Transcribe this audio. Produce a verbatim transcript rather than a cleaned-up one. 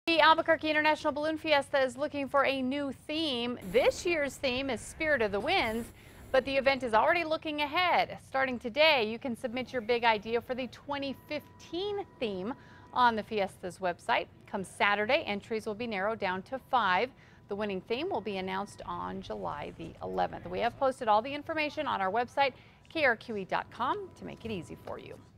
The Albuquerque International Balloon Fiesta is looking for a new theme. This year's theme is Spirit of the Winds, but the event is already looking ahead. Starting today, you can submit your big idea for the twenty fifteen theme on the Fiesta's website. Come Saturday, entries will be narrowed down to five. The winning theme will be announced on July the eleventh. We have posted all the information on our website, K R Q E dot com, to make it easy for you.